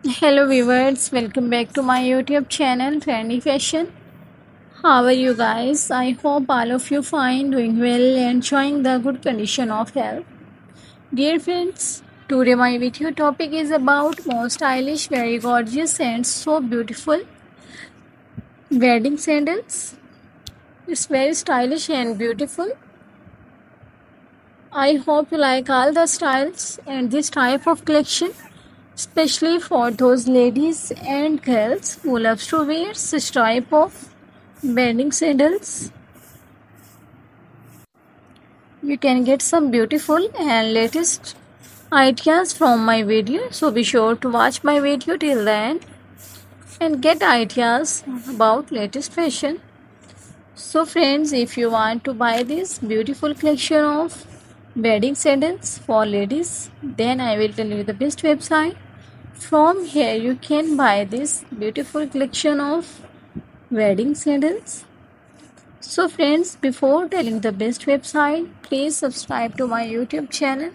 Hello viewers, welcome back to my YouTube channel Trendy Fashion. How are you guys? I hope all of you fine, doing well, enjoying the good condition of health. Dear friends, today my video topic is about most stylish, very gorgeous and so beautiful wedding sandals. It's very stylish and beautiful. I hope you like all the styles and this type of collection, especially for those ladies and girls who love to wear such type of wedding sandals. You can get some beautiful and latest ideas from my video, so be sure to watch my video till the end and get ideas about latest fashion. So friends, if you want to buy this beautiful collection of wedding sandals for ladies, then I will tell you the best website. From here you can buy this beautiful collection of wedding sandals. So friends, before telling the best website, please subscribe to my YouTube channel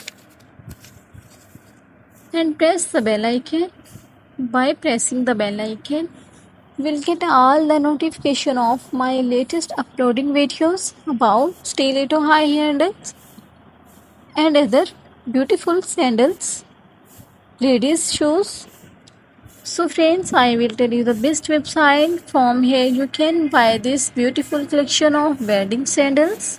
and press the bell icon. By pressing the bell icon, we'll get all the notification of my latest uploading videos about stiletto high handles and other beautiful sandals, ladies shoes. So friends, I will tell you the best website. From here you can buy this beautiful collection of wedding sandals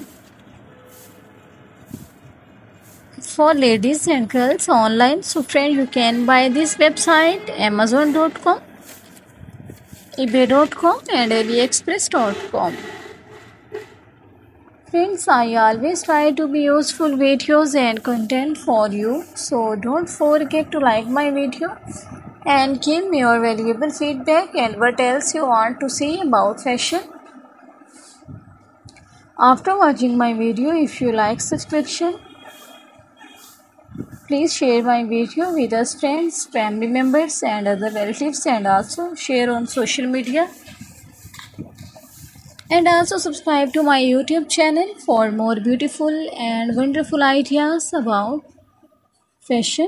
for ladies and girls online. So friend, you can buy this website amazon.com, ebay.com and aliexpress.com. Friends, I always try to be useful videos and content for you, so don't forget to like my video and give me your valuable feedback and what else you want to see about fashion. After watching my video, if you like such collection, please share my video with us friends, family members and other relatives, and also share on social media. And also subscribe to my YouTube channel for more beautiful and wonderful ideas about fashion.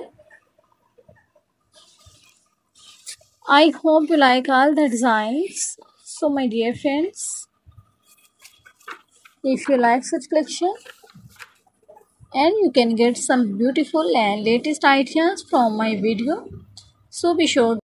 I hope you like all the designs. So my dear friends, if you like such collection and you can get some beautiful and latest ideas from my video, so be sure